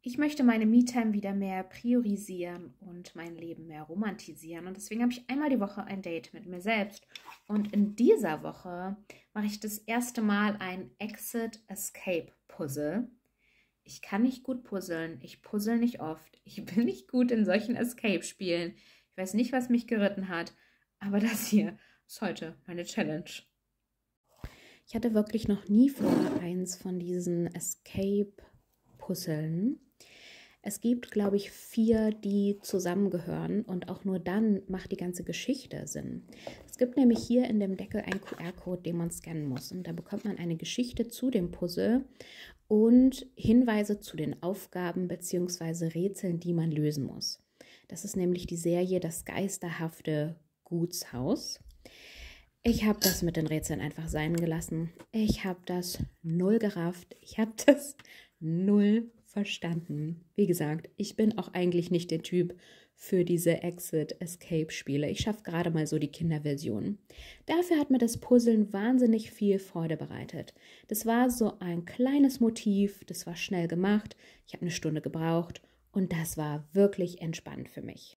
Ich möchte meine Me-Time wieder mehr priorisieren und mein Leben mehr romantisieren. Und deswegen habe ich einmal die Woche ein Date mit mir selbst. Und in dieser Woche mache ich das erste Mal ein Exit-Escape-Puzzle. Ich kann nicht gut puzzeln. Ich puzzle nicht oft. Ich bin nicht gut in solchen Escape-Spielen. Ich weiß nicht, was mich geritten hat. Aber das hier ist heute meine Challenge. Ich hatte wirklich noch nie vor, eins von diesen Escape-Puzzeln. Es gibt, glaube ich, 4, die zusammengehören und auch nur dann macht die ganze Geschichte Sinn. Es gibt nämlich hier in dem Deckel einen QR-Code, den man scannen muss. Und da bekommt man eine Geschichte zu dem Puzzle und Hinweise zu den Aufgaben bzw. Rätseln, die man lösen muss. Das ist nämlich die Serie Das geisterhafte Gutshaus. Ich habe das mit den Rätseln einfach sein gelassen. Ich habe das null gerafft. Ich habe das null verstanden. Wie gesagt, ich bin auch eigentlich nicht der Typ für diese Exit-Escape-Spiele. Ich schaffe gerade mal so die Kinderversion. Dafür hat mir das Puzzeln wahnsinnig viel Freude bereitet. Das war so ein kleines Motiv, das war schnell gemacht. Ich habe eine Stunde gebraucht und das war wirklich entspannt für mich.